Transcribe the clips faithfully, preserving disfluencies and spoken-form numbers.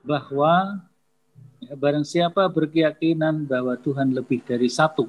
bahwa ya, barang siapa berkeyakinan bahwa Tuhan lebih dari satu,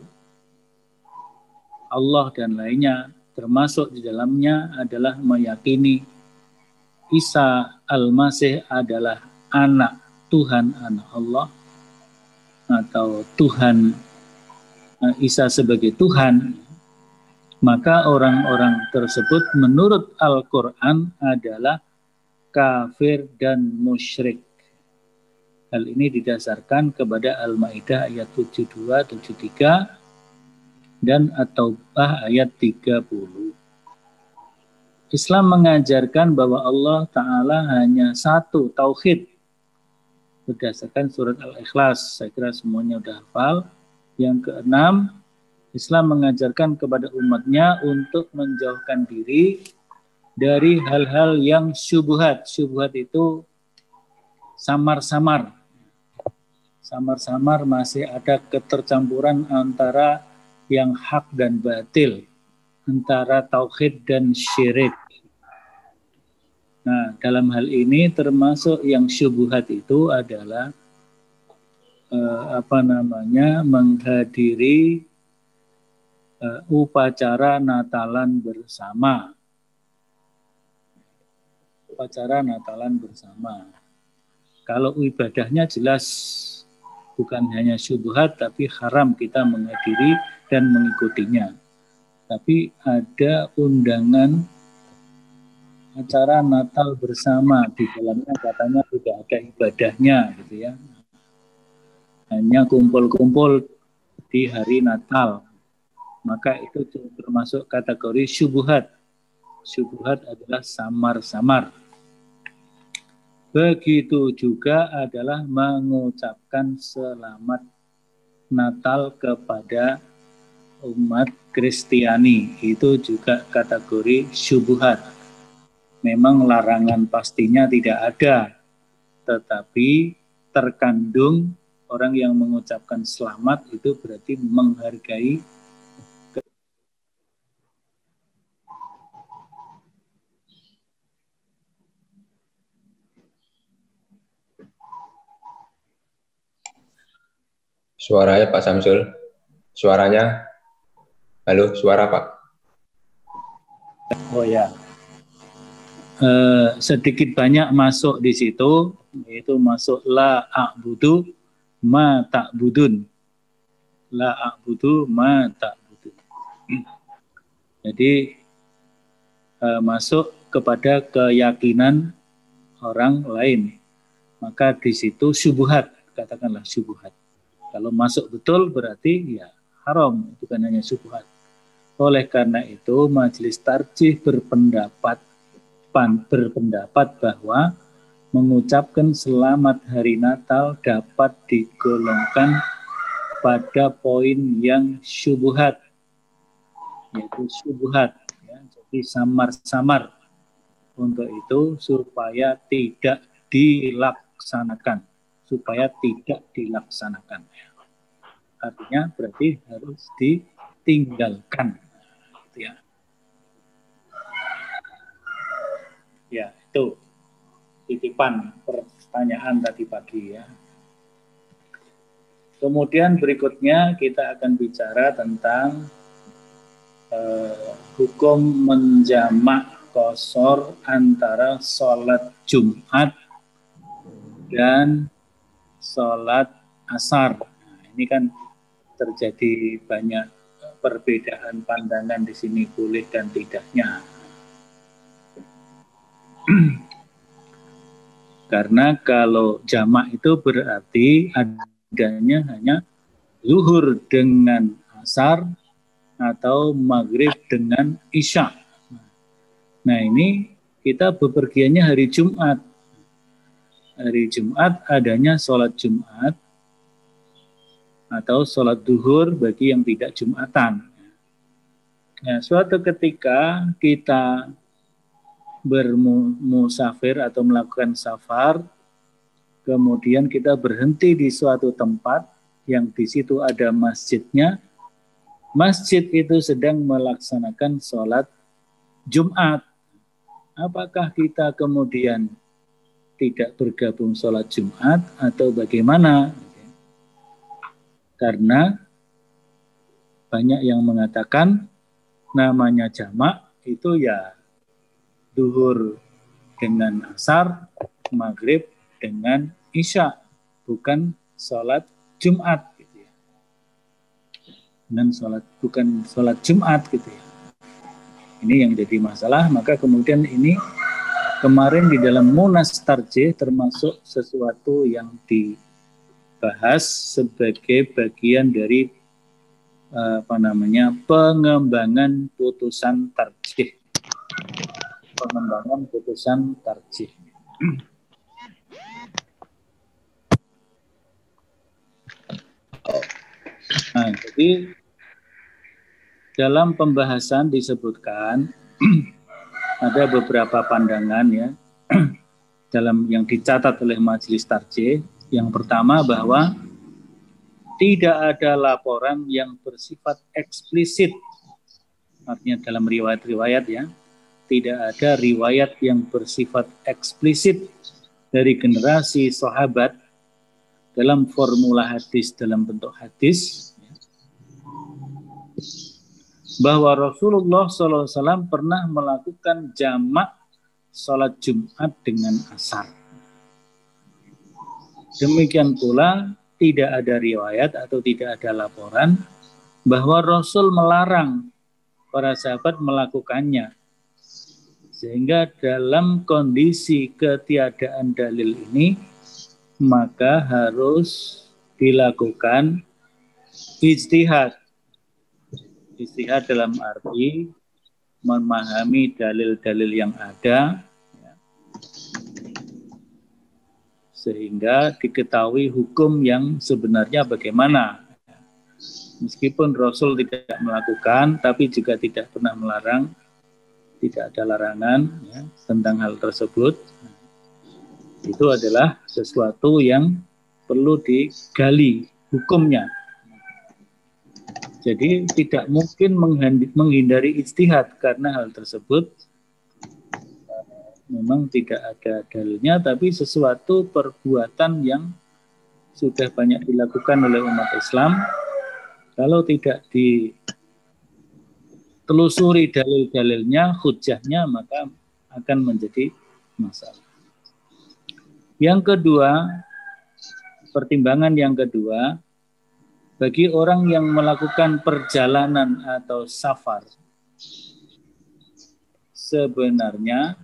Allah dan lainnya, termasuk di dalamnya adalah meyakini Isa Al-Masih adalah anak Tuhan, anak Allah, atau Tuhan, Isa sebagai Tuhan, maka orang-orang tersebut menurut Al-Quran adalah kafir dan musyrik. Hal ini didasarkan kepada Al-Maidah ayat tujuh puluh dua tujuh puluh tiga dan At-Taubah ayat tiga puluh. Islam mengajarkan bahwa Allah Ta'ala hanya satu, tauhid. Berdasarkan surat Al-Ikhlas, saya kira semuanya sudah hafal. Yang keenam, Islam mengajarkan kepada umatnya untuk menjauhkan diri dari hal-hal yang syubhat. Syubhat itu samar-samar. Samar-samar masih ada ketercampuran antara yang hak dan batil, antara tauhid dan syirik. Nah, dalam hal ini termasuk yang syubhat itu adalah eh, apa namanya menghadiri eh, upacara Natalan bersama. Upacara Natalan bersama. Kalau ibadahnya jelas bukan hanya syubhat, tapi haram kita menghadiri dan mengikutinya. Tapi ada undangan acara Natal bersama, di dalamnya katanya tidak ada ibadahnya gitu ya, hanya kumpul-kumpul di hari Natal, maka itu termasuk kategori syubhat. Syubhat adalah samar-samar. Begitu juga adalah mengucapkan selamat Natal kepada umat Kristiani, itu juga kategori syubhat. Memang larangan pastinya tidak ada, tetapi terkandung orang yang mengucapkan selamat itu berarti menghargai. Suaranya Pak Samsul, suaranya, halo, suara Pak. Oh ya. Uh, sedikit banyak masuk di situ, yaitu masuk la a'budu ma ta'budun. La a'budu ma ta'budun. Jadi uh, masuk kepada keyakinan orang lain. Maka di situ syubhat, katakanlah syubhat. Kalau masuk betul berarti ya haram, bukan hanya syubhat. Oleh karena itu Majelis Tarjih berpendapat berpendapat bahwa mengucapkan selamat hari Natal dapat digolongkan pada poin yang syubhat, yaitu syubhat, ya, jadi samar-samar. Untuk itu supaya tidak dilaksanakan, supaya tidak dilaksanakan. Artinya berarti harus ditinggalkan, ya. Ya, itu titipan pertanyaan tadi pagi ya. Kemudian berikutnya kita akan bicara tentang eh, hukum menjamak qashar antara sholat Jumat dan sholat asar. Nah, ini kan terjadi banyak perbedaan pandangan di sini, boleh dan tidaknya. Karena kalau jamak itu berarti adanya hanya zuhur dengan asar atau maghrib dengan isya. Nah ini kita bepergiannya hari Jumat. Hari Jumat adanya sholat Jumat atau sholat duhur bagi yang tidak Jumatan. Nah, suatu ketika kita bermusafir atau melakukan safar, kemudian kita berhenti di suatu tempat yang di situ ada masjidnya. Masjid itu sedang melaksanakan sholat Jumat. Apakah kita kemudian tidak bergabung sholat Jumat atau bagaimana? Karena banyak yang mengatakan namanya jamak itu ya duhur dengan asar, maghrib dengan isya, bukan sholat Jumat gitu ya. Dan sholat bukan sholat Jumat gitu ya. Ini yang jadi masalah. Maka kemudian ini kemarin di dalam Munas Tarjih termasuk sesuatu yang dibahas sebagai bagian dari apa namanya pengembangan putusan tarjih. Pengembangan putusan tarjih. Nah, jadi dalam pembahasan disebutkan ada beberapa pandangan ya dalam yang dicatat oleh Majelis Tarjih. Yang pertama bahwa tidak ada laporan yang bersifat eksplisit, artinya dalam riwayat-riwayat ya, tidak ada riwayat yang bersifat eksplisit dari generasi sahabat dalam formula hadis, dalam bentuk hadis, bahwa Rasulullah shallallahu alaihi wasallam pernah melakukan jamak sholat Jumat dengan asar. Demikian pula tidak ada riwayat atau tidak ada laporan bahwa Rasul melarang para sahabat melakukannya. Sehingga dalam kondisi ketiadaan dalil ini, maka harus dilakukan ijtihad. Ijtihad dalam arti memahami dalil-dalil yang ada, ya, sehingga diketahui hukum yang sebenarnya bagaimana. Meskipun Rasul tidak melakukan, tapi juga tidak pernah melarang, tidak ada larangan ya, tentang hal tersebut. Itu adalah sesuatu yang perlu digali hukumnya. Jadi tidak mungkin menghindari ijtihad karena hal tersebut memang tidak ada dalilnya, tapi sesuatu perbuatan yang sudah banyak dilakukan oleh umat Islam. Kalau tidak ditelusuri dalil-dalilnya, hujahnya, maka akan menjadi masalah. Yang kedua, pertimbangan yang kedua, bagi orang yang melakukan perjalanan atau safar, sebenarnya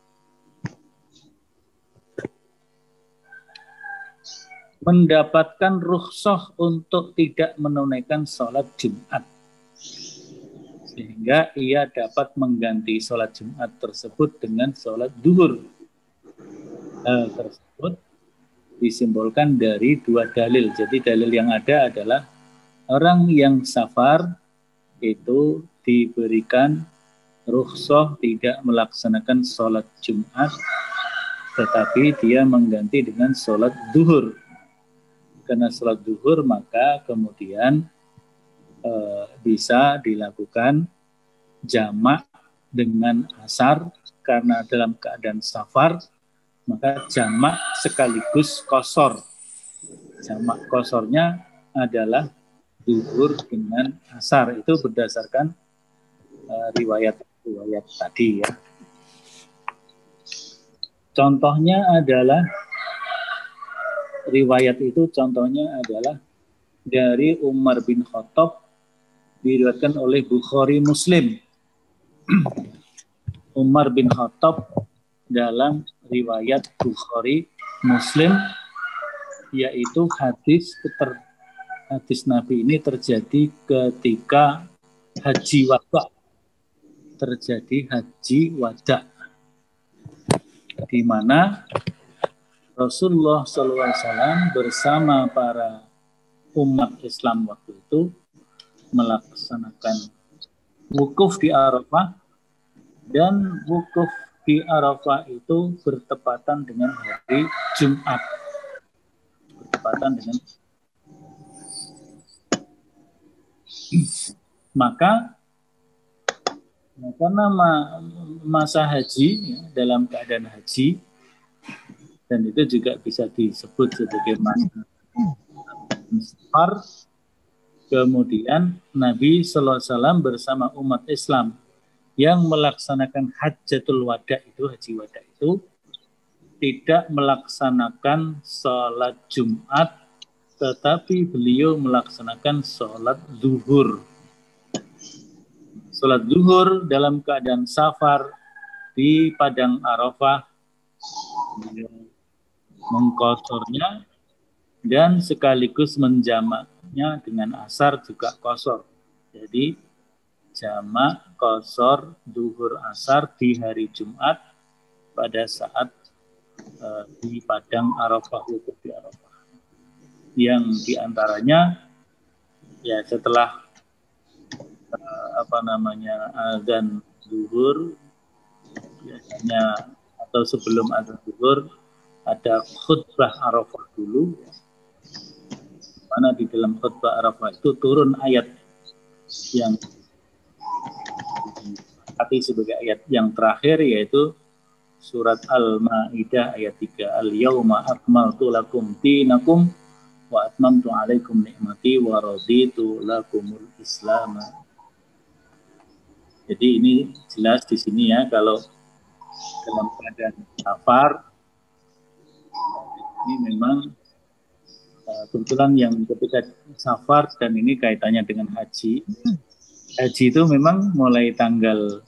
mendapatkan rukhsah untuk tidak menunaikan sholat Jumat, sehingga ia dapat mengganti sholat Jumat tersebut dengan sholat duhur. Hal tersebut disimbolkan dari dua dalil. Jadi dalil yang ada adalah orang yang safar itu diberikan rukhsah tidak melaksanakan sholat Jumat, tetapi dia mengganti dengan sholat duhur. Karena sholat duhur, maka kemudian e, bisa dilakukan jamak dengan asar, karena dalam keadaan safar, maka jamak sekaligus qashar. Jamak qasharnya adalah duhur dengan asar. Itu berdasarkan uh, riwayat-riwayat tadi ya. Contohnya adalah riwayat itu contohnya adalah dari Umar bin Khattab, diriwayatkan oleh Bukhari Muslim. Umar bin Khattab dalam riwayat Bukhari Muslim, yaitu hadis ter, hadis Nabi ini terjadi ketika haji wada, terjadi haji wada, di mana Rasulullah shallallahu alaihi wasallam bersama para umat Islam waktu itu melaksanakan wukuf di Arafah, dan wukuf di Arafah itu bertepatan dengan hari Jumat. Bertepatan dengan maka karena masa haji ya, dalam keadaan haji, dan itu juga bisa disebut sebagai masa safar. Kemudian Nabi Sallallahu Alaihi Wasallam bersama umat Islam yang melaksanakan Hajjatul Wada itu, haji wada itu, tidak melaksanakan sholat Jumat, tetapi beliau melaksanakan sholat zuhur. Sholat zuhur dalam keadaan safar di Padang Arafah, mengkosornya dan sekaligus menjamaknya dengan asar juga kosor. Jadi jamak kosor zuhur asar di hari Jumat pada saat uh, di Padang Arafah, wukuf di Arafah. Yang diantaranya ya setelah uh, apa namanya azan zuhur biasanya atau sebelum azan zuhur ada khutbah Arafah dulu, mana di dalam khutbah Arafah itu turun ayat yang arti sebagai ayat yang terakhir, yaitu surat Al-Maidah ayat tiga, Al-Yauma akmaltu lakum dinakum wa atmamtu alaikum ni'mati wa raditu lakumul Islam. Jadi ini jelas di sini ya, kalau dalam keadaan safar ini memang uh, kebetulan yang ketika safar dan ini kaitannya dengan haji. Haji itu memang mulai tanggal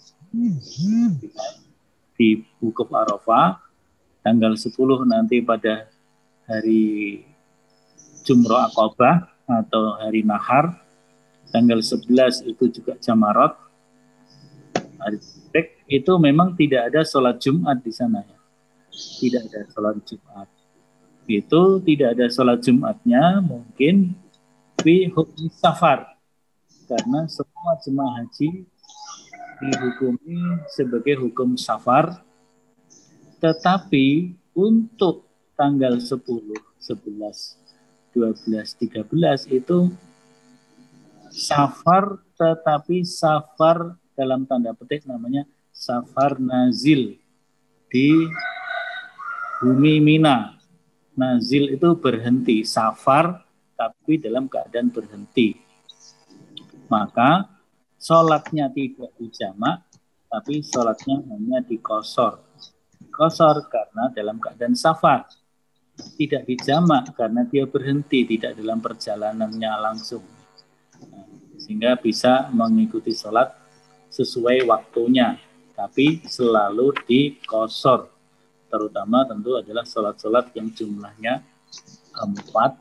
di wukuf Arafah, tanggal sepuluh nanti pada hari Jumroh Aqabah atau hari Nahar, tanggal sebelas itu juga Jamarat, hari Tek, itu memang tidak ada sholat Jumat di sana ya. Tidak ada sholat Jumat. Itu tidak ada sholat Jumatnya mungkin fi hukum safar, karena semua jemaah haji dihukumi sebagai hukum safar, tetapi untuk tanggal sepuluh, sebelas, dua belas, tiga belas itu safar, tetapi safar dalam tanda petik namanya safar nazil di bumi Mina. Nazil itu berhenti, safar tapi dalam keadaan berhenti. Maka sholatnya tidak dijamak, tapi sholatnya hanya dikosor. Dikosor karena dalam keadaan safar. Tidak dijamak karena dia berhenti, tidak dalam perjalanannya langsung. Nah, sehingga bisa mengikuti sholat sesuai waktunya, tapi selalu dikosor. Terutama tentu adalah sholat-sholat yang jumlahnya empat.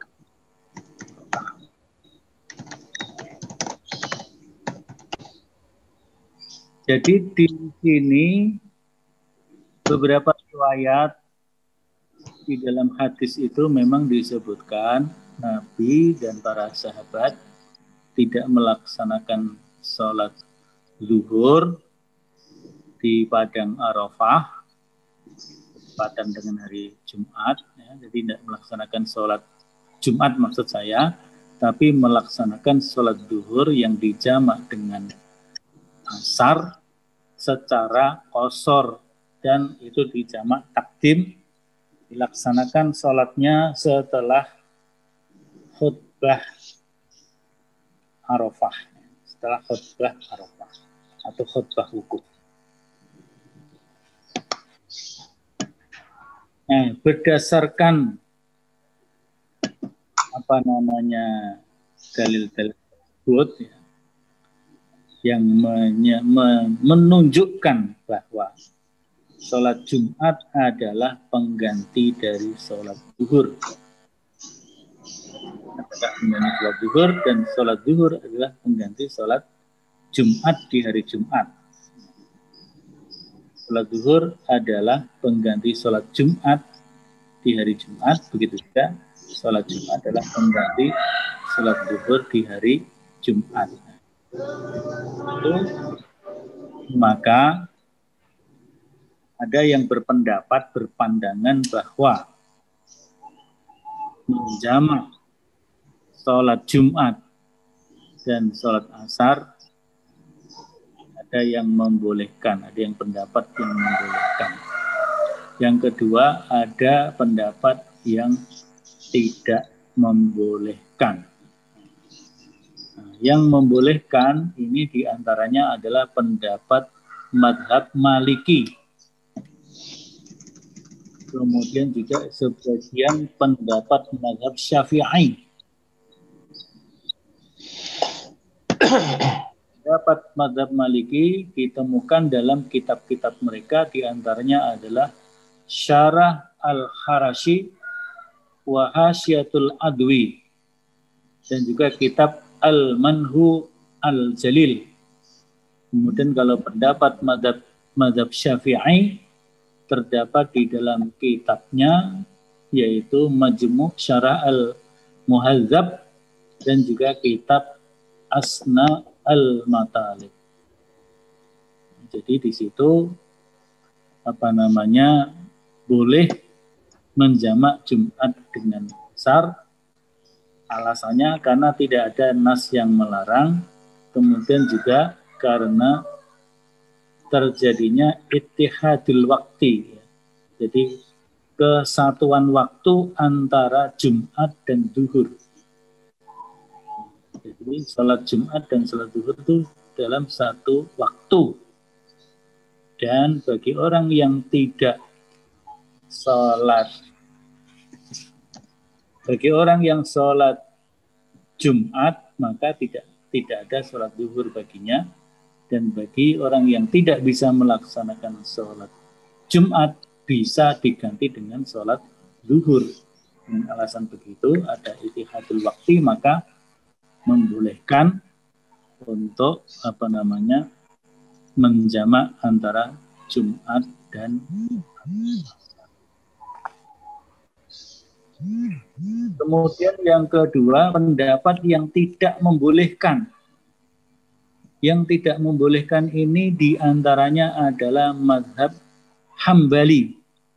Jadi di sini beberapa riwayat di dalam hadis itu memang disebutkan Nabi dan para sahabat tidak melaksanakan sholat zuhur di Padang Arafah, padan dengan hari Jumat, ya, jadi tidak melaksanakan sholat Jumat maksud saya, tapi melaksanakan sholat zuhur yang dijamak dengan asar secara kosor, dan itu dijamak takdim, dilaksanakan sholatnya setelah khutbah Arafah, setelah khutbah Arafah atau khutbah wukuf. Nah, berdasarkan apa namanya dalil-dalil tersebut ya, yang menye, men, menunjukkan bahwa sholat Jumat adalah pengganti dari sholat zuhur. Pengganti sholat zuhur, dan sholat zuhur adalah pengganti sholat Jumat di hari Jumat. Sholat zuhur adalah pengganti sholat Jumat di hari Jumat, begitu juga sholat Jumat adalah pengganti sholat zuhur di hari Jumat. Itu, maka ada yang berpendapat, berpandangan bahwa menjamak sholat Jumat dan sholat asar ada yang membolehkan, ada yang pendapat yang membolehkan. Yang kedua, ada pendapat yang tidak membolehkan. Nah, yang membolehkan ini diantaranya adalah pendapat madhab Maliki. Kemudian juga sebagian pendapat madhab Syafi'i. Pendapat madhab Maliki ditemukan dalam kitab-kitab mereka, diantaranya adalah Syarah Al-Harashi wa Hasyiatul Adwi dan juga kitab Al-Manhu Al-Jalil. Kemudian kalau pendapat madhab, madhab Syafi'i terdapat di dalam kitabnya yaitu Majmu' Syarah Al-Muhadzab dan juga kitab Asna Al-Matalib. Jadi di situ apa namanya boleh menjamak Jumat dengan asar. Alasannya karena tidak ada nas yang melarang, kemudian juga karena terjadinya ittihadul waktu. Jadi kesatuan waktu antara Jumat dan Zuhur. Jadi salat Jumat dan salat Zuhur itu dalam satu waktu. Dan bagi orang yang tidak salat, bagi orang yang salat Jumat, maka tidak tidak ada salat Zuhur baginya. Dan bagi orang yang tidak bisa melaksanakan salat Jumat, bisa diganti dengan salat Zuhur. Dengan alasan begitu, ada ittihadul waktu, maka membolehkan untuk apa namanya menjamak antara Jumat dan asar. Kemudian yang kedua, pendapat yang tidak membolehkan. Yang tidak membolehkan ini diantaranya adalah mazhab Hambali.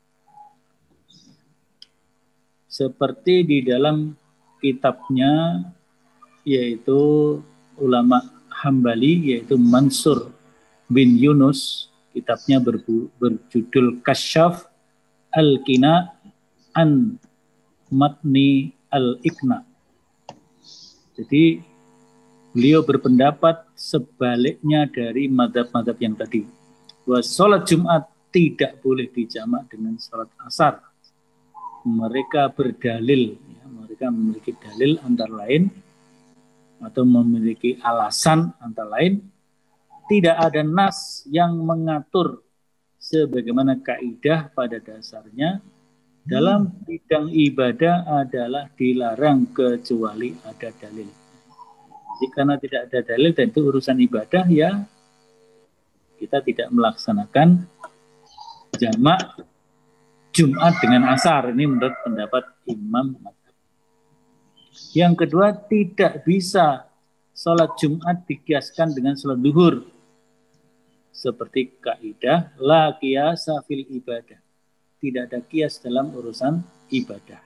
Seperti di dalam kitabnya yaitu ulama Hambali, yaitu Mansur bin Yunus, kitabnya berbu, berjudul Kasyaf Al-Qina an Matni Al-Iqna. Jadi beliau berpendapat sebaliknya dari madhab-madhab yang tadi, bahwa sholat Jumat tidak boleh dijamak dengan sholat asar. Mereka berdalil, ya, mereka memiliki dalil antara lain atau memiliki alasan antara lain, tidak ada nas yang mengatur sebagaimana kaidah pada dasarnya dalam bidang ibadah adalah dilarang kecuali ada dalil. Jadi karena tidak ada dalil dan itu urusan ibadah, ya kita tidak melaksanakan jamak Jumat dengan asar. Ini menurut pendapat Imam Mazhab. Yang kedua, tidak bisa sholat Jumat dikiaskan dengan sholat duhur. Seperti kaidah la qiyasa fil ibadah. Tidak ada kias dalam urusan ibadah.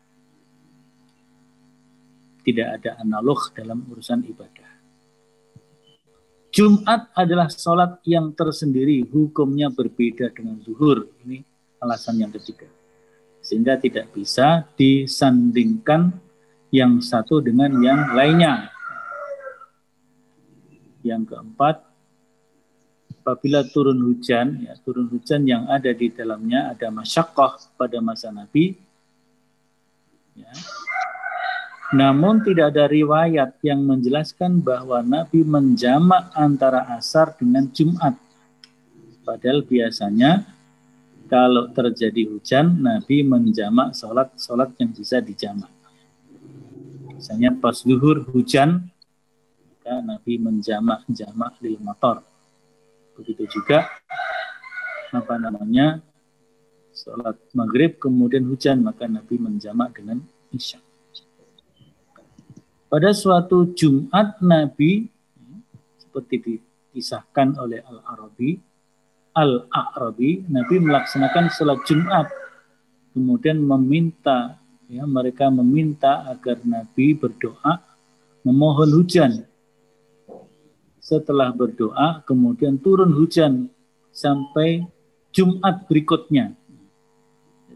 Tidak ada analog dalam urusan ibadah. Jumat adalah sholat yang tersendiri, hukumnya berbeda dengan zuhur. Ini alasan yang ketiga. Sehingga tidak bisa disandingkan yang satu dengan yang lainnya. Yang keempat, apabila turun hujan, ya, turun hujan yang ada di dalamnya ada masyaqqah pada masa Nabi, ya. Namun tidak ada riwayat yang menjelaskan bahwa Nabi menjamak antara asar dengan Jumat. Padahal biasanya kalau terjadi hujan, Nabi menjamak sholat-sholat yang bisa dijamak. Misalnya pas zuhur hujan, maka Nabi menjamak jamak lil matar. Begitu juga apa namanya sholat maghrib kemudian hujan, maka Nabi menjamak dengan isya. Pada suatu Jumat Nabi, seperti dikisahkan oleh Al-Arabi, Al-A'rabi, Nabi melaksanakan sholat Jumat, kemudian meminta, ya, mereka meminta agar Nabi berdoa, memohon hujan. Setelah berdoa, kemudian turun hujan sampai Jumat berikutnya.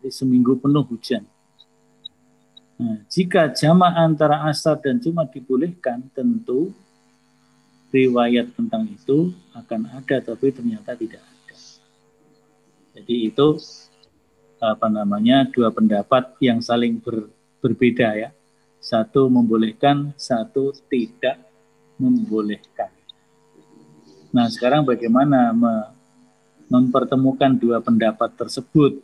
berarti seminggu penuh hujan. Nah, jika jamak antara asar dan Jumat dibolehkan, tentu riwayat tentang itu akan ada, tapi ternyata tidak ada. Jadi itu apa namanya dua pendapat yang saling ber, berbeda ya. Satu membolehkan, satu tidak membolehkan. Nah, sekarang bagaimana me, mempertemukan dua pendapat tersebut?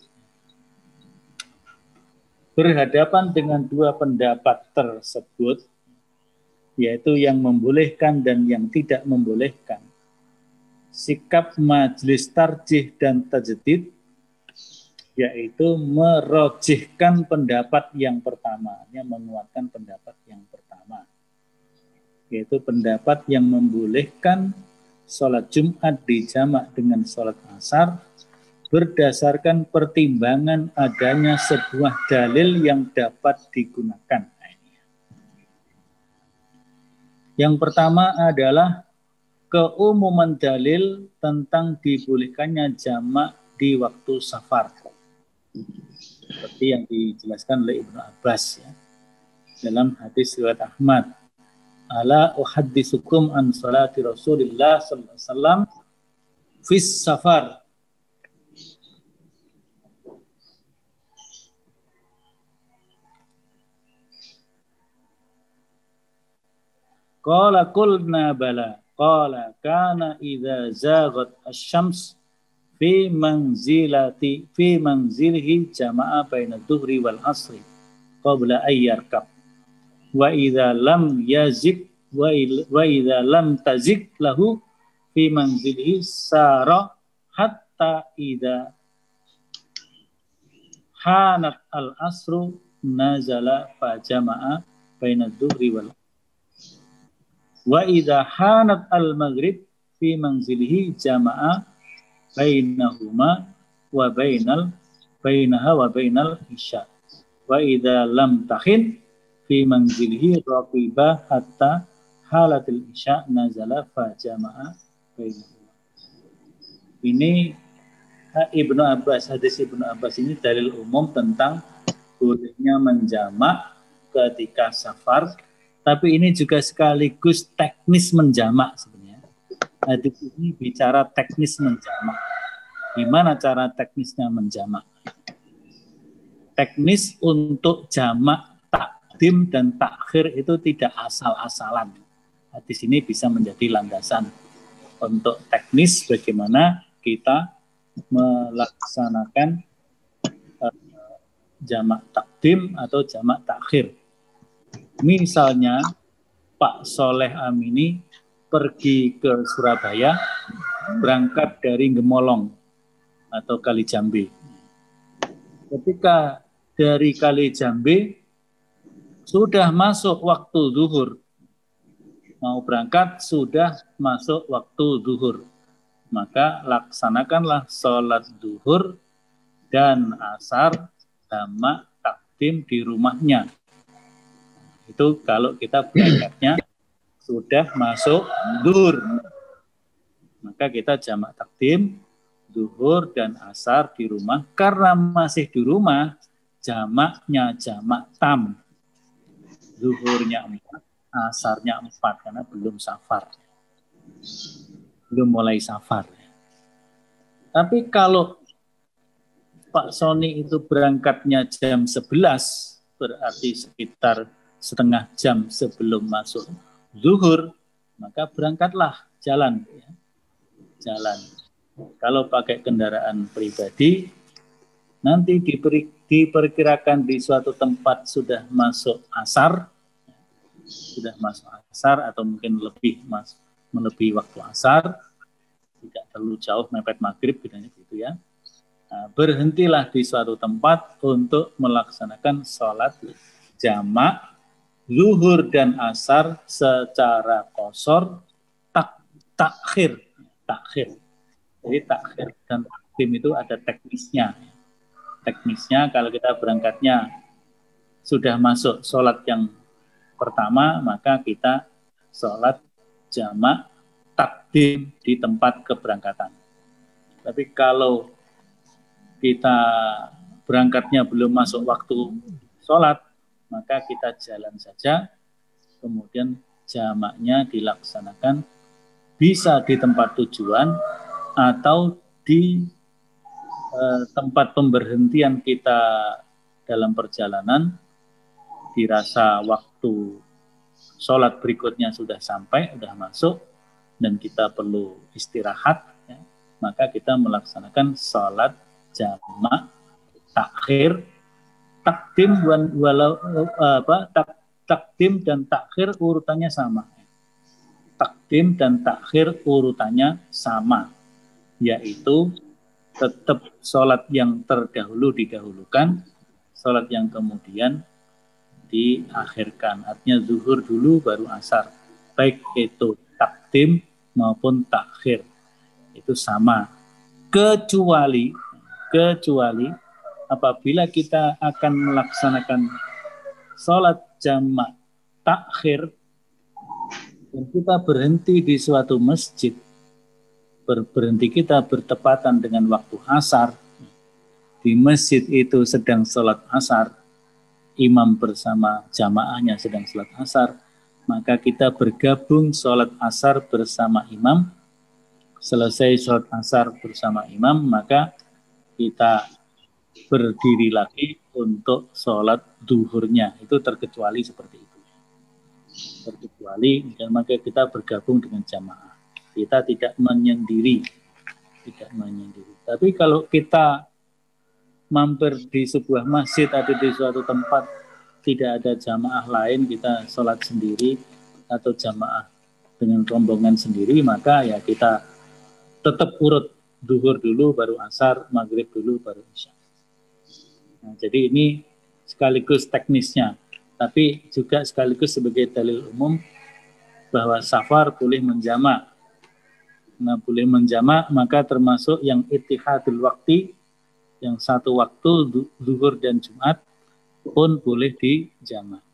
Berhadapan dengan dua pendapat tersebut, yaitu yang membolehkan dan yang tidak membolehkan, sikap majelis tarjih dan tajdid yaitu merojihkan pendapat yang pertama, yang menguatkan pendapat yang pertama, yaitu pendapat yang membolehkan sholat Jumat dijamak dengan sholat asar berdasarkan pertimbangan adanya sebuah dalil yang dapat digunakan. Yang pertama adalah keumuman dalil tentang dibolehkannya jamak di waktu safar, seperti yang dijelaskan oleh Ibnu Abbas ya, dalam hadis riwayat Ahmad, ala uhadditsukum an salati Rasulillah sallallahu alaihi wasallam fis safar. Qala qulna bala qala kana idza zaghat asy-syams fi manzilati fi manzilihi jama'a baina dhuhri wal asri qabla ay yarkab wa idza lam yazig wa idza lam tazig lahu fi manzilihi sara hatta idza hanat al asru nazala fa jama'a baina dhuhri wal wa idza hanat al maghrib fi manzilihi jama'a bainahuma wa bainal bainaha wa bainal isya wa idza lam tahin fi manzilihi raqiba hatta halatil isya nazala fa jama'a bainahuma. Ini Ibnu Abbas, hadis Ibnu Abbas ini dalil umum tentang bolehnya menjamak ketika safar. Tapi ini juga sekaligus teknis menjamak sebenarnya. Hadis ini bicara teknis menjamak. Gimana cara teknisnya menjamak? Teknis untuk jamak takdim dan takhir itu tidak asal-asalan. Hadis ini bisa menjadi landasan untuk teknis bagaimana kita melaksanakan uh, jamak takdim atau jamak takhir. Misalnya Pak Soleh Amini pergi ke Surabaya, berangkat dari Gemolong atau Kali Jambe. Ketika dari Kali Jambe sudah masuk waktu zuhur, mau berangkat sudah masuk waktu zuhur, maka laksanakanlah sholat zuhur dan asar jamak takdim di rumahnya. Itu kalau kita berangkatnya sudah masuk zuhur, maka kita jamak takdim zuhur dan asar di rumah. Karena masih di rumah, jamaknya jamak tam, zuhurnya empat, asarnya empat, karena belum safar, belum mulai safar. Tapi kalau Pak Sony itu berangkatnya jam sebelas, berarti sekitar setengah jam sebelum masuk zuhur, maka berangkatlah jalan. Ya. Jalan. Kalau pakai kendaraan pribadi, nanti diperi, diperkirakan di suatu tempat sudah masuk asar, sudah masuk asar atau mungkin lebih mas, melebihi waktu asar, tidak terlalu jauh mepet maghrib, bedanya gitu ya. Nah, berhentilah di suatu tempat untuk melaksanakan sholat jamak zuhur dan asar secara qasar tak takhir takhir. Jadi takhir dan takdim itu ada teknisnya. Teknisnya kalau kita berangkatnya sudah masuk sholat yang pertama, maka kita sholat jamak takdim di tempat keberangkatan. Tapi kalau kita berangkatnya belum masuk waktu sholat, maka kita jalan saja, kemudian jamaknya dilaksanakan bisa di tempat tujuan atau di eh, tempat pemberhentian kita dalam perjalanan, dirasa waktu sholat berikutnya sudah sampai, sudah masuk, dan kita perlu istirahat, ya, maka kita melaksanakan sholat jamak takhir, takdim walau apa tak, takdim dan takhir urutannya sama. Takdim dan takhir urutannya sama, yaitu tetap sholat yang terdahulu didahulukan, sholat yang kemudian diakhirkan. Artinya zuhur dulu baru asar, baik itu takdim maupun takhir itu sama, kecuali kecuali apabila kita akan melaksanakan sholat jamak takhir dan kita berhenti di suatu masjid, ber berhenti kita bertepatan dengan waktu asar, di masjid itu sedang sholat asar, imam bersama jamaahnya sedang sholat asar, maka kita bergabung sholat asar bersama imam. Selesai sholat asar bersama imam, maka kita berdiri lagi untuk sholat duhurnya. Itu terkecuali seperti itu. Terkecuali, dan maka kita bergabung dengan jamaah. Kita tidak menyendiri. Tidak menyendiri. Tapi kalau kita mampir di sebuah masjid atau di suatu tempat, tidak ada jamaah lain, kita sholat sendiri atau jamaah dengan rombongan sendiri, maka ya kita tetap urut duhur dulu, baru asar, maghrib dulu, baru isya. Nah, jadi ini sekaligus teknisnya, tapi juga sekaligus sebagai dalil umum bahwa safar boleh menjamak. Nah, boleh menjamak, maka termasuk yang ittihadul waktu, yang satu waktu zuhur dan Jumat pun boleh dijamak.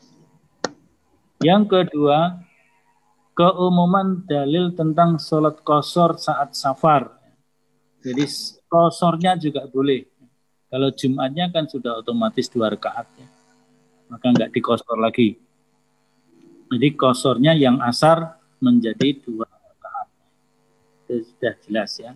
Yang kedua, keumuman dalil tentang sholat qashar saat safar. Jadi qasornya juga boleh. Kalau Jumatnya kan sudah otomatis dua rakaat, ya, maka nggak diqashar lagi. Jadi qasornya yang asar menjadi dua rakaat. Itu sudah jelas ya.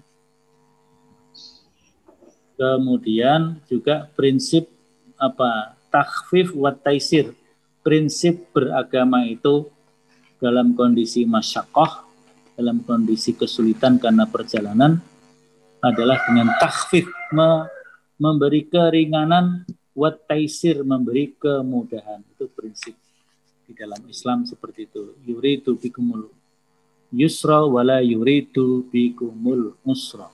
Kemudian juga prinsip apa takhfif wa taisir. Prinsip beragama itu dalam kondisi masyaqqah, dalam kondisi kesulitan karena perjalanan adalah dengan takhfif, me memberi keringanan, wa taisir, memberi kemudahan. Itu prinsip di dalam Islam seperti itu. Yuridu bikumul yusra wala yuridu bikumul usra.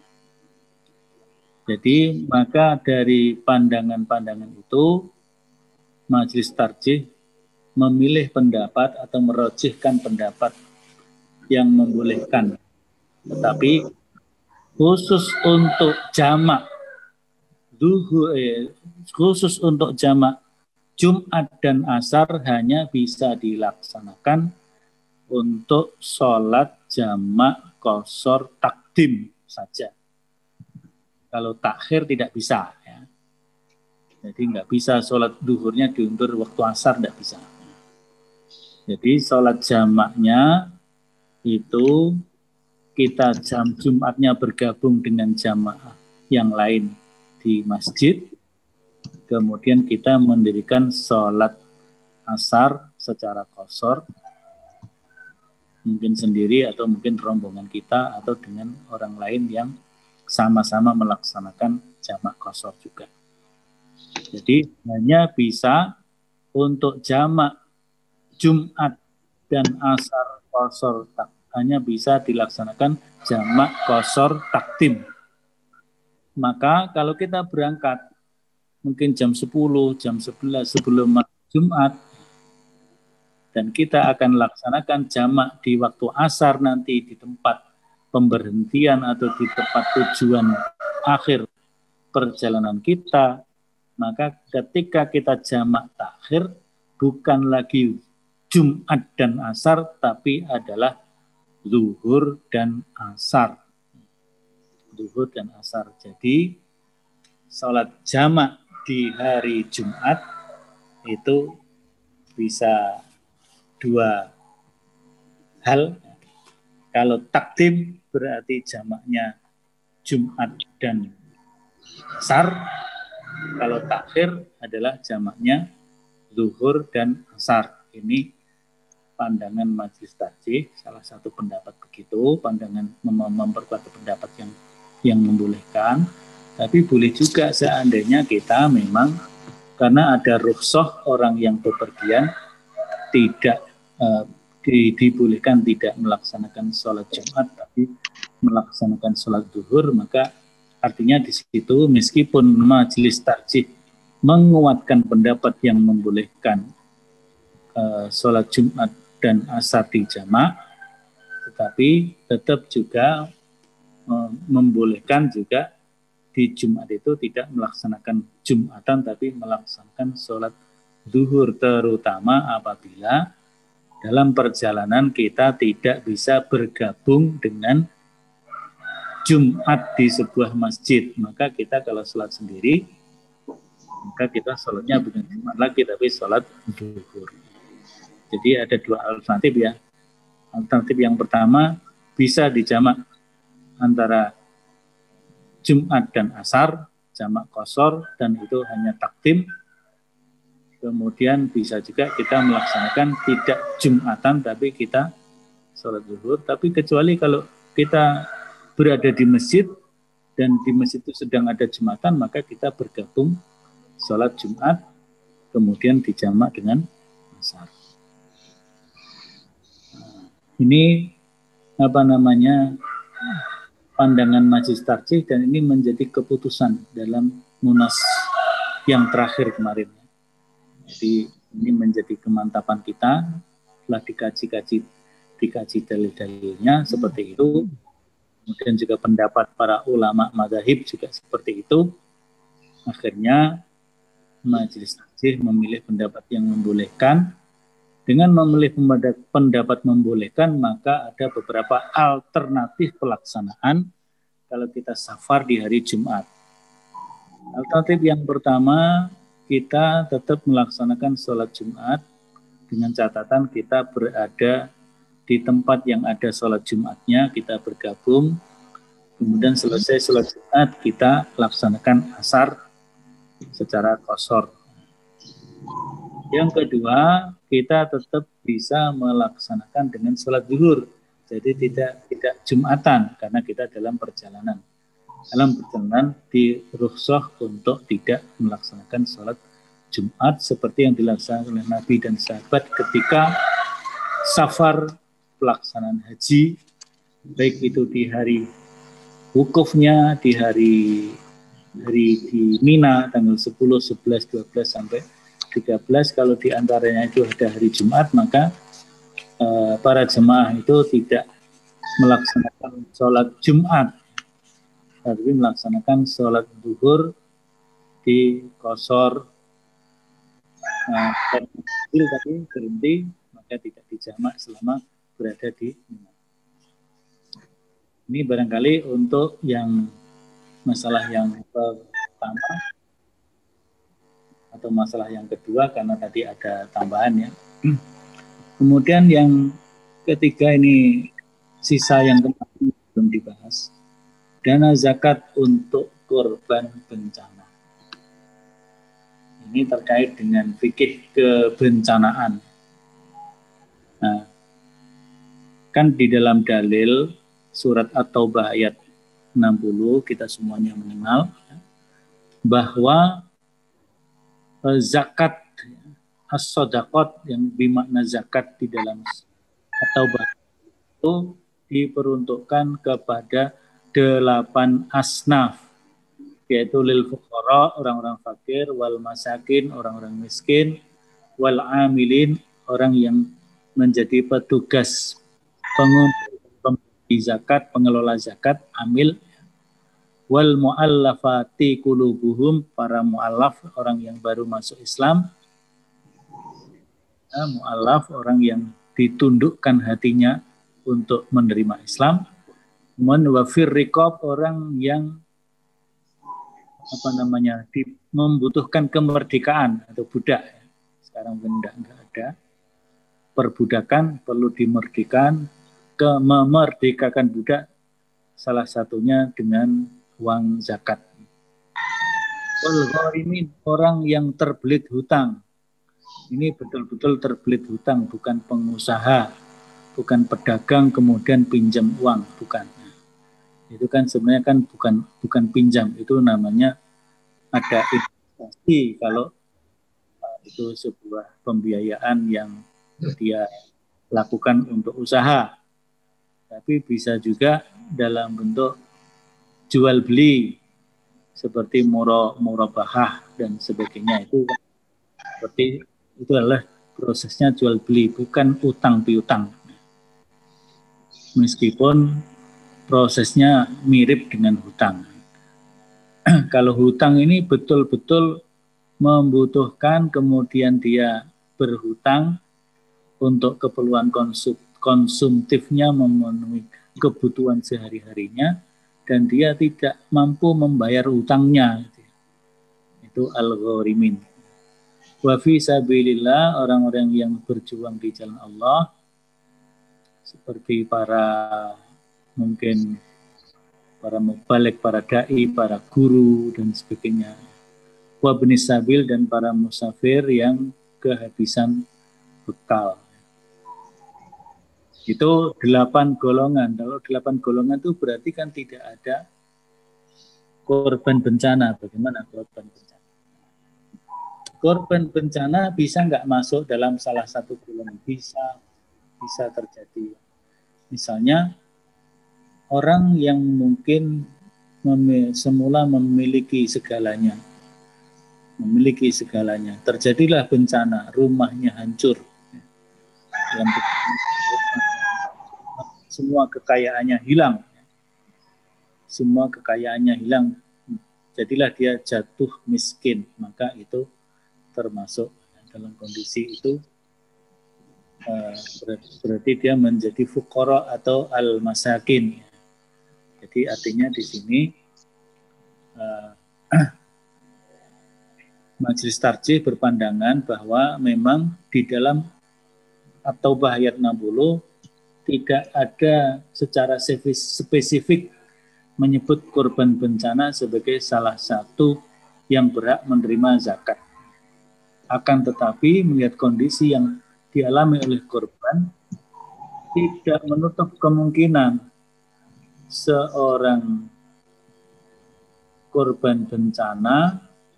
Jadi maka dari pandangan-pandangan itu majelis tarjih memilih pendapat atau merojihkan pendapat yang membolehkan. Tetapi khusus untuk jamak duhur, eh, khusus untuk jamak Jumat dan asar hanya bisa dilaksanakan untuk sholat jamak qashar takdim saja. Kalau takhir tidak bisa, ya. Jadi nggak bisa sholat duhurnya diundur waktu asar, tidak bisa. Jadi sholat jamaknya itu kita jam Jumatnya bergabung dengan jamaah yang lain di masjid, kemudian kita mendirikan sholat asar secara qashar, mungkin sendiri atau mungkin rombongan kita atau dengan orang lain yang sama-sama melaksanakan jamak qashar juga. Jadi hanya bisa untuk jamak Jumat dan asar qashar tak hanya bisa dilaksanakan jamak qashar takdim. Maka kalau kita berangkat mungkin jam sepuluh, jam sebelas sebelum Jumat, dan kita akan laksanakan jamak di waktu asar nanti di tempat pemberhentian atau di tempat tujuan akhir perjalanan kita, maka ketika kita jamak takhir bukan lagi Jumat dan asar, tapi adalah zuhur dan asar. Zuhur dan asar. Jadi sholat jamak di hari Jumat itu bisa dua hal. Kalau takdim berarti jamaknya Jumat dan asar. Kalau takhir adalah jamaknya zuhur dan asar. Ini pandangan majelis tarjih, salah satu pendapat begitu, pandangan mem memperkuat pendapat yang yang membolehkan. Tapi boleh juga seandainya kita memang karena ada rukhsah orang yang bepergian tidak uh, di, dibolehkan tidak melaksanakan sholat Jumat tapi melaksanakan sholat zuhur, maka artinya di situ meskipun majelis tarjih menguatkan pendapat yang membolehkan uh, sholat Jumat dan asar di jamak, tetapi tetap juga uh, membolehkan juga di Jumat itu tidak melaksanakan Jumatan tapi melaksanakan sholat zuhur, terutama apabila dalam perjalanan kita tidak bisa bergabung dengan Jumat di sebuah masjid, maka kita kalau sholat sendiri maka kita sholatnya bukan Jumat lagi tapi sholat zuhur. Jadi ada dua alternatif ya. Alternatif yang pertama bisa dijamak antara Jumat dan asar, jamak qashar, dan itu hanya takdim. Kemudian bisa juga kita melaksanakan tidak Jumatan tapi kita sholat zuhur. Tapi kecuali kalau kita berada di masjid dan di masjid itu sedang ada Jumatan, maka kita bergabung sholat Jumat kemudian dijamak dengan asar. Ini apa namanya pandangan majelis tarjih, dan ini menjadi keputusan dalam munas yang terakhir kemarin. Jadi ini menjadi kemantapan kita, telah dikaji-kaji dikaji dalil-dalilnya seperti itu. Kemudian juga pendapat para ulama madzhab juga seperti itu. Akhirnya majelis tarjih memilih pendapat yang membolehkan. Dengan memilih pendapat membolehkan, maka ada beberapa alternatif pelaksanaan kalau kita safar di hari Jumat. Alternatif yang pertama, kita tetap melaksanakan sholat Jumat dengan catatan kita berada di tempat yang ada sholat Jumatnya, kita bergabung, kemudian selesai sholat Jumat, kita laksanakan asar secara qashar. Yang kedua, kita tetap bisa melaksanakan dengan sholat zuhur. Jadi tidak tidak Jumatan karena kita dalam perjalanan. Dalam perjalanan di rukhsah untuk tidak melaksanakan sholat Jumat seperti yang dilaksanakan oleh Nabi dan sahabat ketika safar pelaksanaan haji, baik itu di hari wukufnya, di hari hari di Mina tanggal sepuluh, sebelas, dua belas sampai tiga belas, kalau diantaranya itu ada hari Jumat, maka uh, para jemaah itu tidak melaksanakan sholat Jumat, tapi melaksanakan sholat zuhur di qashar. Nah, tapi berhenti, maka tidak dijamak selama berada di Mina. Ini barangkali untuk yang masalah yang pertama. Atau masalah yang kedua karena tadi ada tambahan ya. Kemudian yang ketiga ini sisa yang kemarin belum dibahas. Dana zakat untuk korban bencana. Ini terkait dengan fikih kebencanaan. Nah, kan di dalam dalil surat At-Taubah ayat enam puluh kita semuanya mengenal bahwa zakat as-shadaqat yang bermakna zakat di dalam At-Taubah itu diperuntukkan kepada delapan asnaf, yaitu lil fuqara, orang-orang fakir, wal masakin, orang-orang miskin, wal amilin, orang yang menjadi petugas pengumpul zakat, pengelola zakat, amil, wal mu'allafati qulubuhum, para mu'allaf, orang yang baru masuk Islam, ya, mu'allaf, orang yang ditundukkan hatinya untuk menerima Islam, kemudian wafir riqab, orang yang apa namanya di, membutuhkan kemerdekaan atau budak. Sekarang enggak enggak ada. Perbudakan perlu dimerdekakan, ke memerdekakan budak salah satunya dengan uang zakat. Ini orang yang terbelit hutang. Ini betul-betul terbelit hutang, bukan pengusaha, bukan pedagang kemudian pinjam uang, bukan. Itu kan sebenarnya kan bukan bukan pinjam, itu namanya ada investasi kalau itu sebuah pembiayaan yang dia lakukan untuk usaha. Tapi bisa juga dalam bentuk jual beli seperti muro murabahah dan sebagainya, itu seperti itu adalah prosesnya jual beli, bukan utang piutang. Meskipun prosesnya mirip dengan hutang. Kalau hutang ini betul-betul membutuhkan, kemudian dia berhutang untuk keperluan konsum, konsumtifnya, memenuhi kebutuhan sehari-harinya, dan dia tidak mampu membayar hutangnya. Itu al-gharimin. Wa fi sabilillah, orang-orang yang berjuang di jalan Allah, seperti para mungkin para mubalik, para dai, para guru dan sebagainya. Wa bnis sabil, dan para musafir yang kehabisan bekal. Itu delapan golongan. Kalau delapan golongan itu berarti kan tidak ada korban bencana. Bagaimana korban bencana? Korban bencana bisa nggak masuk dalam salah satu golongan? Bisa, bisa terjadi. Misalnya orang yang mungkin mem- semula memiliki segalanya, memiliki segalanya, terjadilah bencana, rumahnya hancur, dalam semua kekayaannya hilang, semua kekayaannya hilang, jadilah dia jatuh miskin, maka itu termasuk dalam kondisi itu uh, berarti dia menjadi fuqara atau al-masakin. Jadi artinya di sini uh, Majelis Tarjih berpandangan bahwa memang di dalam At-Taubah ayat enam puluh tidak ada secara spesifik menyebut korban bencana sebagai salah satu yang berhak menerima zakat. Akan tetapi melihat kondisi yang dialami oleh korban, tidak menutup kemungkinan seorang korban bencana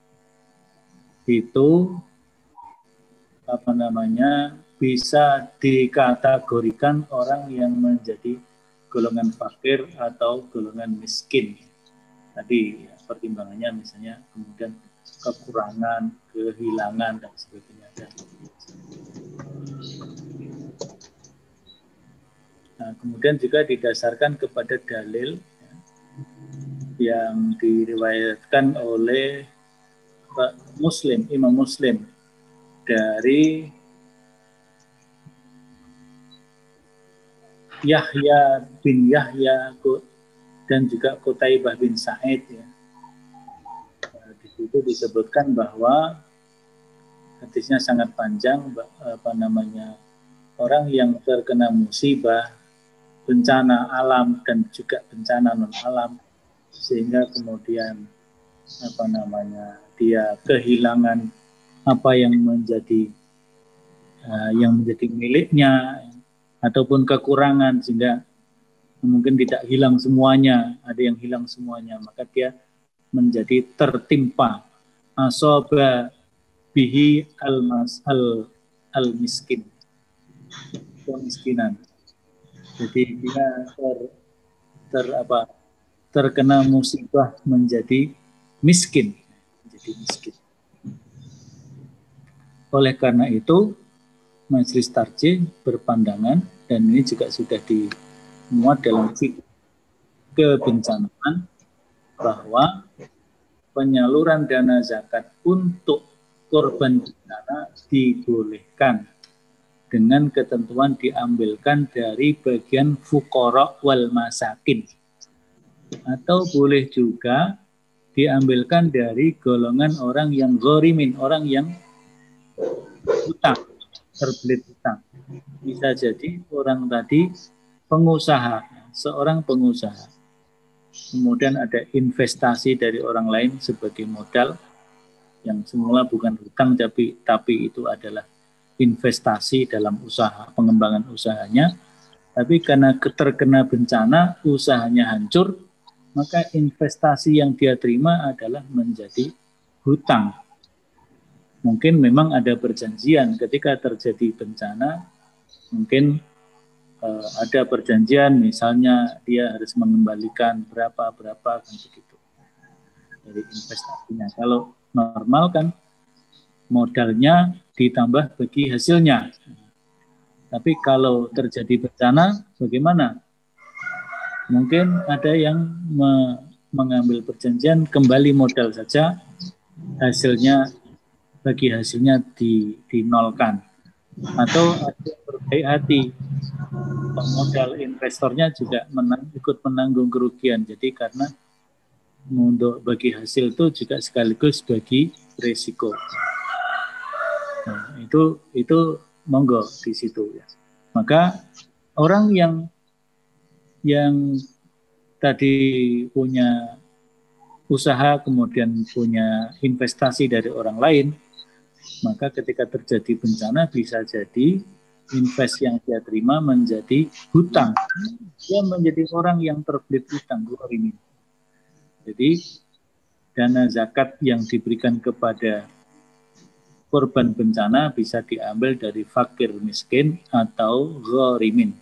itu apa namanya bisa dikategorikan orang yang menjadi golongan fakir atau golongan miskin. Tadi ya, pertimbangannya misalnya kemudian kekurangan, kehilangan dan sebagainya. Nah, kemudian juga didasarkan kepada dalil ya, yang diriwayatkan oleh Muslim, Imam Muslim dari Yahya bin Yahya dan juga Qutaibah bin Sa'id ya. Di situ disebutkan bahwa hadisnya sangat panjang, apa namanya orang yang terkena musibah, bencana alam dan juga bencana non alam, sehingga kemudian apa namanya dia kehilangan apa yang menjadi uh, yang menjadi miliknya, ataupun kekurangan sehingga mungkin tidak hilang semuanya, ada yang hilang semuanya, maka dia menjadi tertimpa asoba bihi al-mas al al-miskin, kemiskinan. Jadi dia ter, ter apa terkena musibah menjadi miskin, menjadi miskin. Oleh karena itu Majelis Tarjih berpandangan, dan ini juga sudah dimuat dalam fikih kebencanaan, bahwa penyaluran dana zakat untuk korban bencana dibolehkan dengan ketentuan diambilkan dari bagian fuqara wal masakin, atau boleh juga diambilkan dari golongan orang yang ghorimin, orang yang hutang, terbelit hutang. Bisa jadi orang tadi pengusaha, seorang pengusaha. Kemudian ada investasi dari orang lain sebagai modal yang semula bukan hutang tapi tapi itu adalah investasi dalam usaha, pengembangan usahanya. Tapi karena terkena bencana, usahanya hancur, maka investasi yang dia terima adalah menjadi hutang. Mungkin memang ada perjanjian ketika terjadi bencana, mungkin eh, ada perjanjian, misalnya dia harus mengembalikan berapa-berapa kan begitu dari investasinya. Kalau normal kan modalnya ditambah bagi hasilnya. Tapi kalau terjadi bencana, bagaimana? Mungkin ada yang me mengambil perjanjian kembali modal saja, hasilnya bagi hasilnya di, dinolkan. Atau ada yang berbaik hati, pemodal investornya juga menang, ikut menanggung kerugian. Jadi karena untuk bagi hasil itu juga sekaligus bagi risiko. Nah, itu itu monggo di situ ya. Maka orang yang yang tadi punya usaha kemudian punya investasi dari orang lain, maka ketika terjadi bencana bisa jadi invest yang dia terima menjadi hutang. Dia menjadi orang yang terbelit hutang. Jadi dana zakat yang diberikan kepada korban bencana bisa diambil dari fakir miskin atau ghorimin.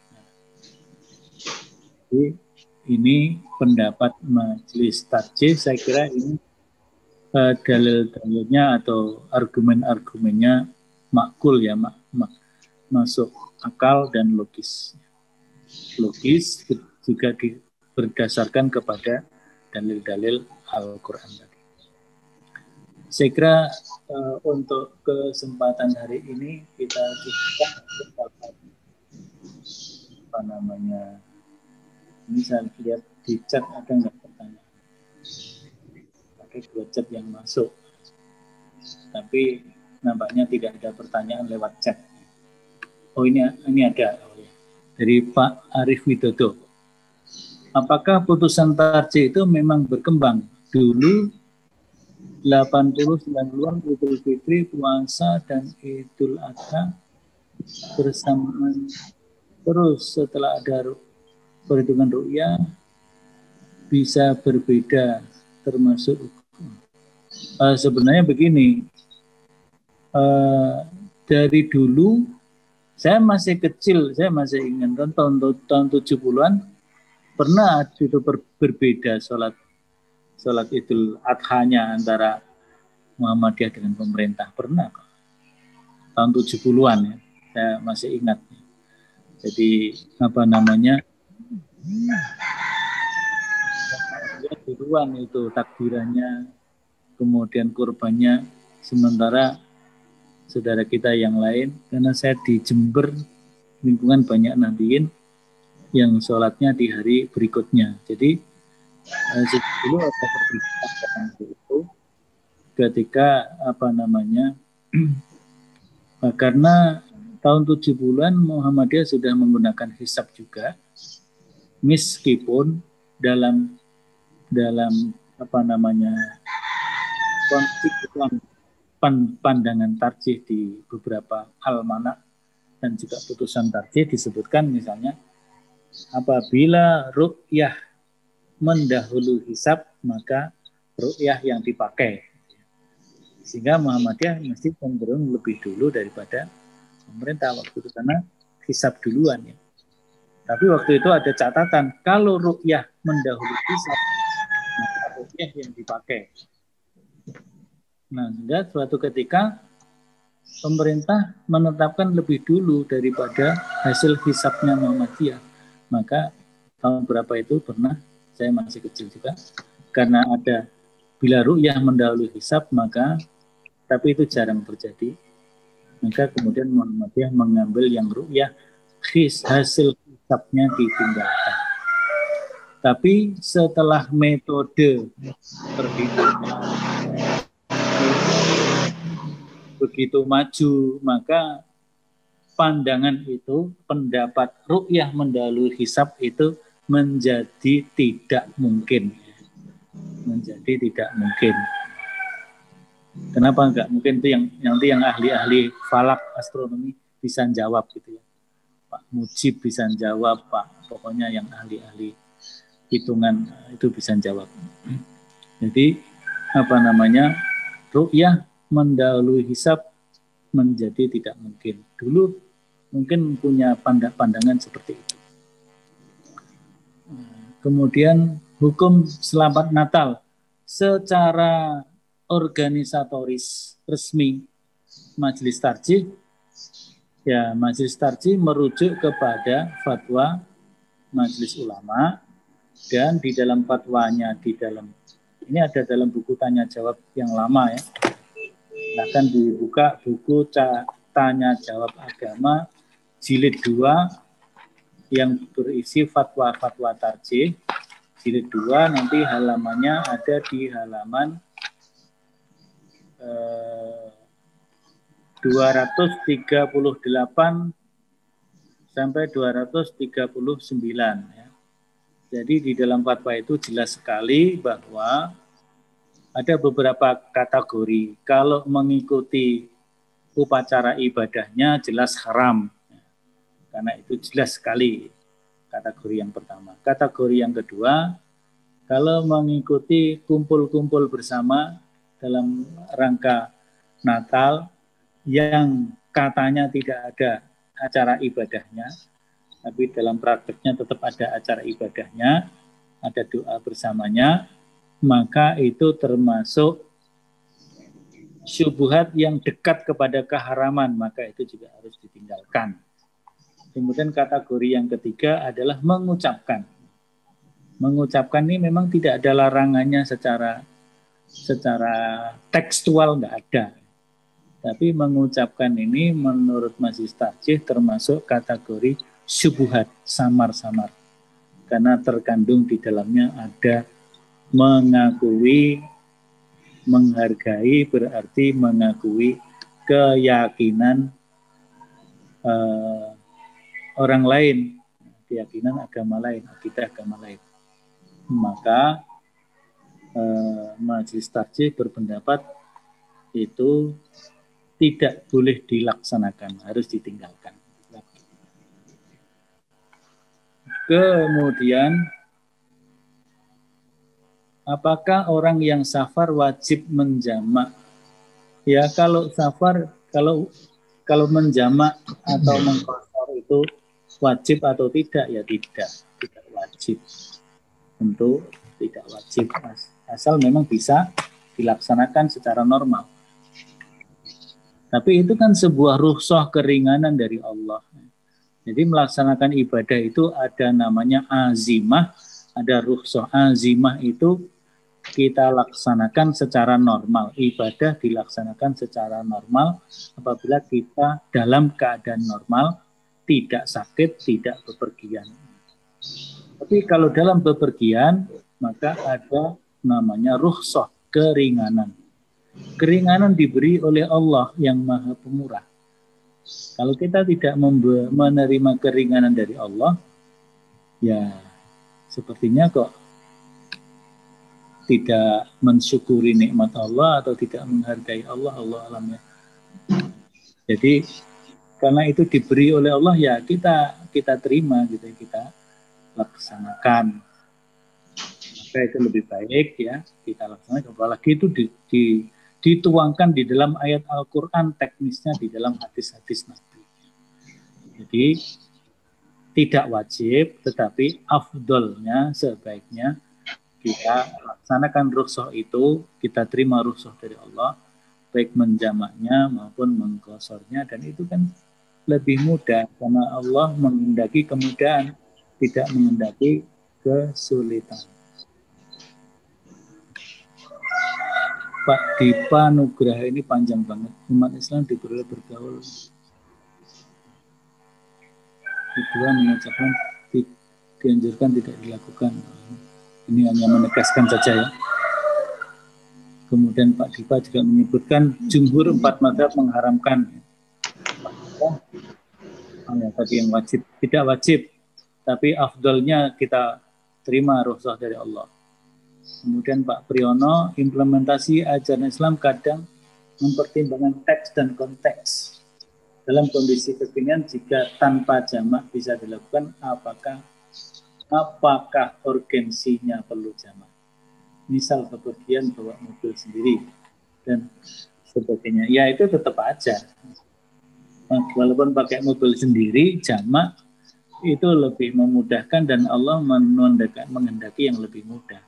Jadi ini pendapat majelis tarjih, saya kira ini uh, dalil-dalilnya atau argumen-argumennya makul ya, mak, mak, masuk akal dan logis. Logis juga di, berdasarkan kepada dalil-dalil Al-Quran tadi. Saya kira uh, untuk kesempatan hari ini kita cukupkan apa namanya, ini saya lihat di chat ada nggak pertanyaan, pakai dua chat yang masuk, tapi nampaknya tidak ada pertanyaan lewat chat. Oh ini ini ada dari Pak Arif Widodo. Apakah putusan tarjih itu memang berkembang? Dulu delapan puluh sembilan puluhan Idul Fitri, puasa, dan Idul Adha bersamaan terus setelah ada perhitungan ru'yah bisa berbeda termasuk uh, sebenarnya begini, uh, dari dulu saya masih kecil, saya masih ingat tahun tahun tujuh puluhan pernah itu ber, berbeda sholat sholat Idul Adha-nya antara Muhammadiyah dengan pemerintah, pernah tahun tujuh puluhan ya, saya masih ingat. Jadi apa namanya, duluan itu takbirannya, kemudian kurbannya, sementara saudara kita yang lain, karena saya di Jember lingkungan banyak Nahdliyin yang sholatnya di hari berikutnya. Jadi eh, dulu ada perbedaan itu ketika apa namanya karena tahun tujuh puluhan Muhammadiyah sudah menggunakan hisab juga, meskipun dalam dalam apa namanya konflik pandangan tarjih di beberapa almanak dan juga putusan tarjih disebutkan misalnya apabila ru'yah mendahului hisab maka ru'yah yang dipakai, sehingga Muhammadiyah mesti cenderung lebih dulu daripada pemerintah waktu itu karena hisab duluan ya. Tapi waktu itu ada catatan, kalau ru'yah mendahului hisab maka ru'yah yang dipakai. Nah, sehingga suatu ketika pemerintah menetapkan lebih dulu daripada hasil hisabnya Muhammadiyah. Maka tahun berapa itu pernah, saya masih kecil juga, karena ada bila ru'yah mendahului hisab maka, tapi itu jarang terjadi, maka kemudian Muhammadiyah mengambil yang ru'yah his, hasil hisabnya ditinggalkan. Tapi setelah metode perhitungan begitu maju, maka pandangan itu, pendapat ru'yah mendahului hisab itu menjadi tidak mungkin. Menjadi tidak mungkin. Kenapa enggak? Mungkin itu yang nanti yang ahli-ahli falak astronomi bisa jawab gitu ya. Pak Mujib bisa jawab, Pak. Pokoknya yang ahli-ahli hitungan itu bisa jawab. Jadi apa namanya? Ru'yah mendahului hisab menjadi tidak mungkin. Dulu mungkin punya pandangan seperti itu. Kemudian hukum selamat Natal secara organisatoris resmi Majelis Tarjih, ya Majelis Tarjih merujuk kepada fatwa Majelis Ulama, dan di dalam fatwanya, di dalam ini ada dalam buku tanya jawab yang lama ya, akan dibuka buku tanya jawab agama jilid dua yang berisi fatwa-fatwa tarjih, jilid dua, nanti halamannya ada di halaman eh, dua ratus tiga puluh delapan sampai dua ratus tiga puluh sembilan ya. Jadi di dalam fatwa itu jelas sekali bahwa ada beberapa kategori. Kalau mengikuti upacara ibadahnya jelas haram, karena itu jelas sekali kategori yang pertama. Kategori yang kedua, kalau mengikuti kumpul-kumpul bersama dalam rangka Natal yang katanya tidak ada acara ibadahnya, tapi dalam prakteknya tetap ada acara ibadahnya, ada doa bersamanya, maka itu termasuk syubhat yang dekat kepada keharaman, maka itu juga harus ditinggalkan. Kemudian kategori yang ketiga adalah mengucapkan. Mengucapkan ini memang tidak ada larangannya secara secara tekstual, nggak ada. Tapi mengucapkan ini menurut Majelis Tarjih termasuk kategori syubhat, samar-samar. Karena terkandung di dalamnya ada mengakui, menghargai berarti mengakui keyakinan eh, orang lain, keyakinan agama lain, akidah agama lain. Maka eh, Majelis Tarjih berpendapat itu tidak boleh dilaksanakan, harus ditinggalkan. Kemudian, apakah orang yang safar wajib menjamak? Ya, kalau safar, kalau kalau menjamak atau mengqashar itu wajib atau tidak? Ya tidak, tidak wajib. Tentu tidak wajib, asal memang bisa dilaksanakan secara normal. Tapi itu kan sebuah rukhsah keringanan dari Allah. Jadi melaksanakan ibadah itu ada namanya azimah, ada rukhsah. Azimah itu kita laksanakan secara normal. Ibadah dilaksanakan secara normal apabila kita dalam keadaan normal, tidak sakit, tidak bepergian. Tapi kalau dalam bepergian, maka ada namanya rukhsah, keringanan. Keringanan diberi oleh Allah yang Maha Pemurah. Kalau kita tidak menerima keringanan dari Allah, ya sepertinya kok tidak mensyukuri nikmat Allah atau tidak menghargai Allah, Allah alamnya. Jadi karena itu diberi oleh Allah, ya kita kita terima gitu, kita laksanakan. Maka itu lebih baik ya kita laksanakan. Apalagi itu di, di dituangkan di dalam ayat Al-Quran, teknisnya di dalam hadis-hadis Nabi. Jadi tidak wajib, tetapi afdolnya, sebaiknya kita laksanakan rukhsah itu, kita terima rukhsah dari Allah, baik menjamaknya maupun mengqasharnya, dan itu kan lebih mudah karena Allah menghendaki kemudahan, tidak menghendaki kesulitan. Pak Dipa Nugraha ini panjang banget. Umat Islam diperoleh bergaul. Kedua mengucapkan dianjurkan tidak dilakukan. Ini hanya menegaskan saja ya. Kemudian Pak Dipa juga menyebutkan jumhur empat mazhab mengharamkan. Oh, ya, tadi yang wajib, tidak wajib, tapi afdolnya kita terima rukhsah dari Allah. Kemudian Pak Priyono, implementasi ajaran Islam kadang mempertimbangkan teks dan konteks. Dalam kondisi kekinian, jika tanpa jamak bisa dilakukan, apakah apakah urgensinya perlu jamak? Misal kepergian bawa mobil sendiri dan sebagainya. Ya itu tetap aja. Walaupun pakai mobil sendiri, jamak itu lebih memudahkan dan Allah menghendaki yang lebih mudah.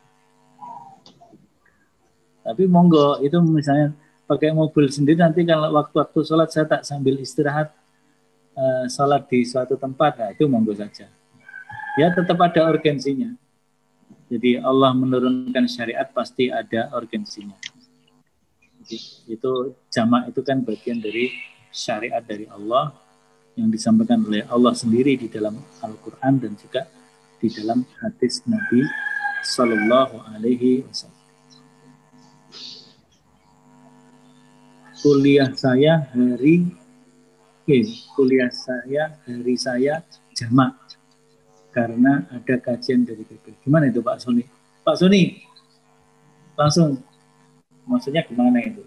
Tapi monggo, itu misalnya pakai mobil sendiri, nanti kalau waktu-waktu sholat saya tak sambil istirahat uh, sholat di suatu tempat, nah itu monggo saja. Ya tetap ada urgensinya. Jadi Allah menurunkan syariat pasti ada urgensinya. Jadi, itu jamak itu kan bagian dari syariat dari Allah yang disampaikan oleh Allah sendiri di dalam Al-Quran dan juga di dalam hadis Nabi Sallallahu Alaihi Wasallam. Kuliah saya hari, eh, kuliah saya hari saya jamak. Karena ada kajian dari P P. Gimana itu Pak Soni? Pak Soni, langsung, maksudnya gimana itu?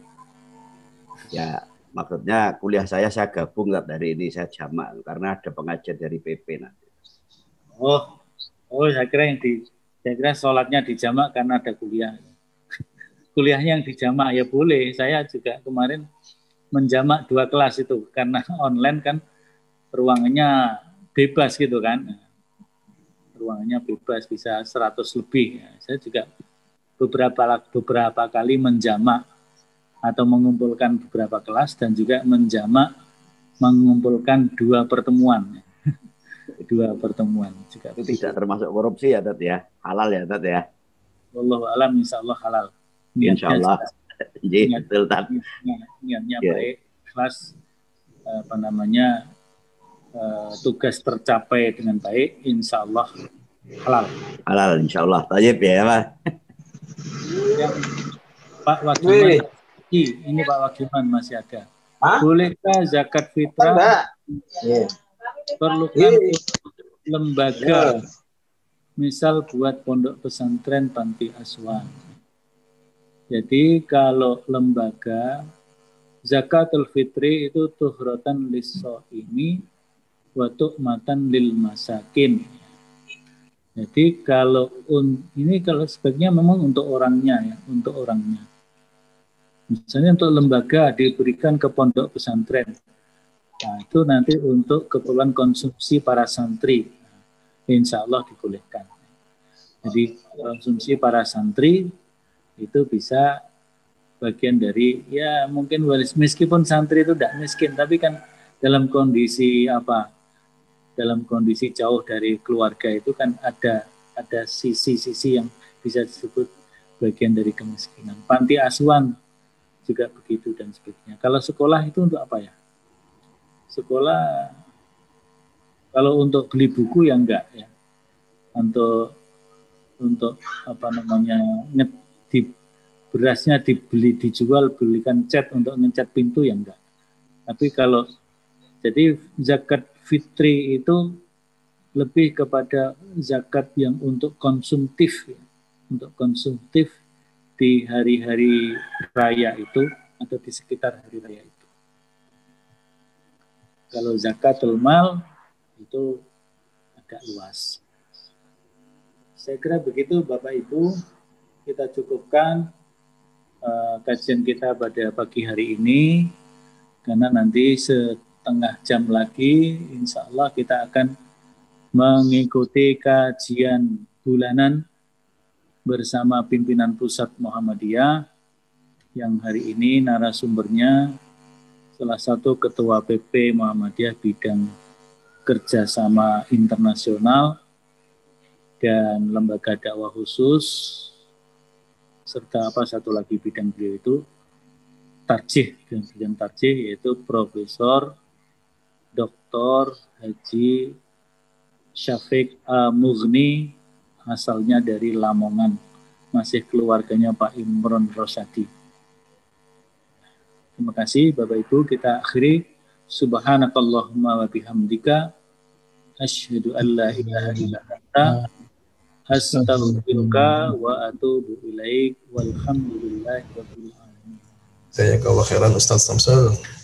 Ya, maksudnya kuliah saya saya gabung dari ini, saya jamak karena ada pengajian dari P P nanti. Oh, oh saya kira yang di, saya kira sholatnya dijamak karena ada kuliah. Kuliahnya yang dijamak ya boleh. Saya juga kemarin menjamak dua kelas itu karena online kan ruangannya bebas gitu kan. Ruangannya bebas bisa seratus lebih. Ya, saya juga beberapa beberapa kali menjamak atau mengumpulkan beberapa kelas dan juga menjamak mengumpulkan dua pertemuan. Dua pertemuan juga. Itu tidak termasuk korupsi ya, Tat ya. Halal ya, Tat ya. Wallahu alam, insyaallah halal. Insyaallah. Iya, betul, Tat. Niatnya baik, kelas apa namanya Uh, tugas tercapai dengan baik, insya Allah halal. Halal, insya Allah. Tajib ya, Pak. Yang Pak Wagiman, ini Pak Wagiman masih ada. Hah? Bolehkah zakat fitrah yeah. perlukan yeah. lembaga, yeah. misal buat pondok pesantren panti asuhan? Jadi kalau lembaga zakatul fitri itu tuhratan lis-shaimi wa tu'matan lil masakin. Jadi kalau un, ini kalau sebaiknya memang untuk orangnya ya, untuk orangnya. Misalnya untuk lembaga diberikan ke pondok pesantren. Nah, itu nanti untuk keperluan konsumsi para santri. Insya Allah dibolehkan. Jadi konsumsi para santri itu bisa bagian dari ya mungkin waris, meskipun santri itu tidak miskin, tapi kan dalam kondisi apa? Dalam kondisi jauh dari keluarga itu kan ada ada sisi-sisi yang bisa disebut bagian dari kemiskinan. Panti asuhan juga begitu dan sebagainya. Kalau sekolah itu untuk apa ya? Sekolah kalau untuk beli buku ya enggak ya. Untuk untuk apa namanya nge, di, berasnya dibeli dijual belikan cat untuk ngecat pintu ya enggak. Tapi kalau jadi zakat fitri itu lebih kepada zakat yang untuk konsumtif, ya. Untuk konsumtif di hari-hari raya itu atau di sekitar hari raya itu. Kalau zakatul mal itu agak luas. Saya kira begitu Bapak Ibu, kita cukupkan uh, kajian kita pada pagi hari ini, karena nanti se setengah jam lagi, insya Allah kita akan mengikuti kajian bulanan bersama pimpinan pusat Muhammadiyah yang hari ini narasumbernya salah satu ketua P P Muhammadiyah bidang kerjasama internasional dan lembaga dakwah khusus, serta apa satu lagi bidang beliau itu tarjih, dan bidang tarjih yaitu Profesor Doktor Haji Syafiq Al-Mughni asalnya dari Lamongan, masih keluarganya Pak Imron Rosadi. Terima kasih Bapak Ibu, kita akhiri. Subhanakallahumma wa bihamdika asyhadu an la ilaha illa anta astaghfiruka wa atubu ilaik walhamdulillahi rabbil alamin. Jazakallahu khairan Ustaz Samsul.